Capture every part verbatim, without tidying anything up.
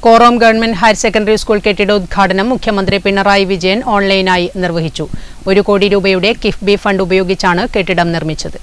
Korom government higher secondary school കെട്ടിടോദ്ഘാടനം മുഖ്യമന്ത്രി പിണറായി വിജയൻ ഓൺലൈനായി നിർവഹിച്ചു. ഒരു കോടി രൂപയുടെ കിഫ്ബി ഫണ്ട് ഉപയോഗിച്ചാണ് കെട്ടിടം നിർമ്മിച്ചത്.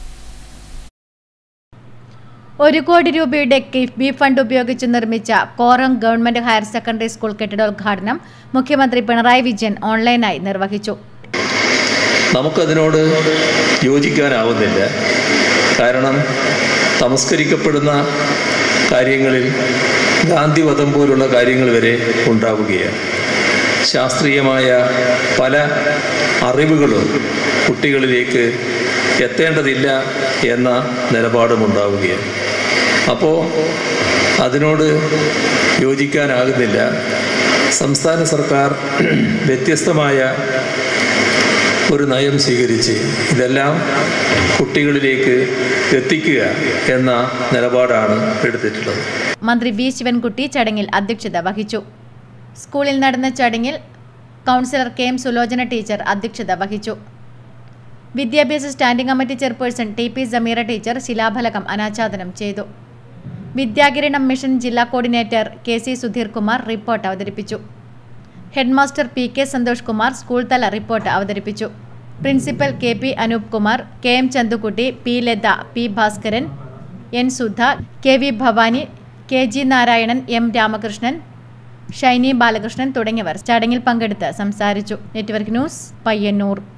ഒരു കോടി രൂപയുടെ കിഫ്ബി ഫണ്ട് ഉപയോഗിച്ച് നിർമ്മിച്ച Korom government higher secondary school കെട്ടിടോദ്ഘാടനം മുഖ്യമന്ത്രി പിണറായി വിജയൻ ഓൺലൈനായി നിർവഹിച്ചു. നമുക്കതിനോട് യോജിക്കാനാവുന്നില്ല. കാരണം സംസ്കരിക്കപ്പെടുന്ന കാര്യങ്ങളിൽ ഗാന്ധിവധം പോലുള്ള കാര്യങ്ങൾ വരെ ഉണ്ടാവുകയാണ്. ശാസ്ത്രീയമായ പല അറിവുകളും കുട്ടികളിലേക്ക് എത്തേണ്ടതില്ല എന്ന നിലപാടുമുണ്ടാവുകയാണ്. അപ്പോൾ അതിനോട് യോജിക്കാനാകുന്നില്ല. സംസ്ഥാന സർക്കാർ വ്യത്യസ്തമായ ഒരു നയം സ്വീകരിച്ച് ഇതെല്ലാം കുട്ടികളിലേക്ക് എത്തിക്കുക എന്ന നിലപാടാണ് എടുത്തിട്ടുള്ളത്. മന്ത്രി വി ശിവൻകുട്ടി ചടങ്ങിൽ അധ്യക്ഷത വഹിച്ചു. സ്കൂളിൽ നടന്ന ചടങ്ങിൽ councillor K M Sulochana teacher അധ്യക്ഷത വഹിച്ചു. വിദ്യാഭ്യാസ standing committee chairperson T P Sameera teacher ശിലാഫലകം അനാച്ഛാദനം ചെയ്തു. വിദ്യാകിരണം മിഷൻ ജില്ലാ coordinator K C Sudheer Kumar report അവതരിപ്പിച്ചു. Headmaster P K Santhosh Kumar school തല റിപ്പോർട്ട് അവതരിപ്പിച്ചു. Principal K P Anoop Kumar, K M Chanthukutty, P Latha, P Bhaskaran, N Sudha, K V Bhavani, K G Narayanan, M Ramakrishnan, Shiny Balakrishnan തുടങ്ങിയവർ ചടങ്ങിൽ പങ്കെടുത്ത് സംസാരിച്ചു. Network news, Payyanur.